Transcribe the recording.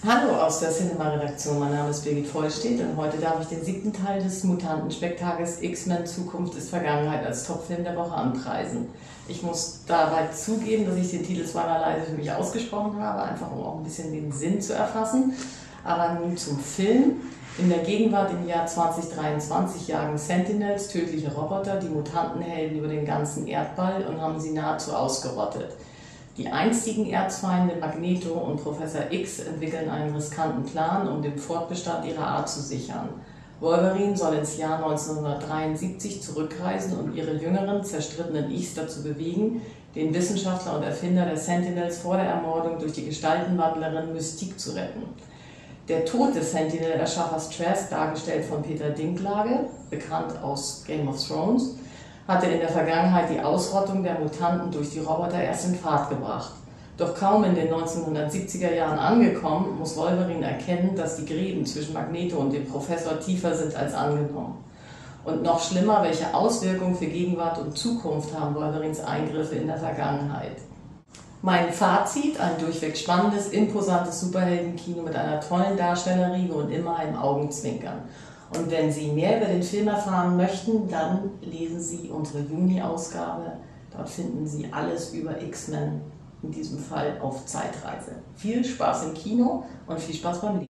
Hallo aus der Cinema-Redaktion, mein Name ist Birgit Vollstedt und heute darf ich den 7. Teil des Mutantenspektakels X-Men Zukunft ist Vergangenheit als Topfilm der Woche anpreisen. Ich muss dabei zugeben, dass ich den Titel zweimal leise für mich ausgesprochen habe, einfach um auch ein bisschen den Sinn zu erfassen. Aber nun zum Film. In der Gegenwart im Jahr 2023 jagen Sentinels, tödliche Roboter, die Mutantenhelden über den ganzen Erdball und haben sie nahezu ausgerottet. Die einstigen Erzfeinde Magneto und Professor X entwickeln einen riskanten Plan, um den Fortbestand ihrer Art zu sichern. Wolverine soll ins Jahr 1973 zurückreisen und ihre jüngeren, zerstrittenen Ichs dazu bewegen, den Wissenschaftler und Erfinder der Sentinels vor der Ermordung durch die Gestaltenwandlerin Mystique zu retten. Der Tod des Sentinel-Erschaffers Trask, dargestellt von Peter Dinklage, bekannt aus Game of Thrones, hatte in der Vergangenheit die Ausrottung der Mutanten durch die Roboter erst in Fahrt gebracht. Doch kaum in den 1970er Jahren angekommen, muss Wolverine erkennen, dass die Gräben zwischen Magneto und dem Professor tiefer sind als angenommen. Und noch schlimmer, welche Auswirkungen für Gegenwart und Zukunft haben Wolverines Eingriffe in der Vergangenheit. Mein Fazit: ein durchweg spannendes, imposantes Superheldenkino mit einer tollen Darstellerriege und immer einem Augenzwinkern. Und wenn Sie mehr über den Film erfahren möchten, dann lesen Sie unsere Juni-Ausgabe. Dort finden Sie alles über X-Men, in diesem Fall auf Zeitreise. Viel Spaß im Kino und viel Spaß beim Lesen.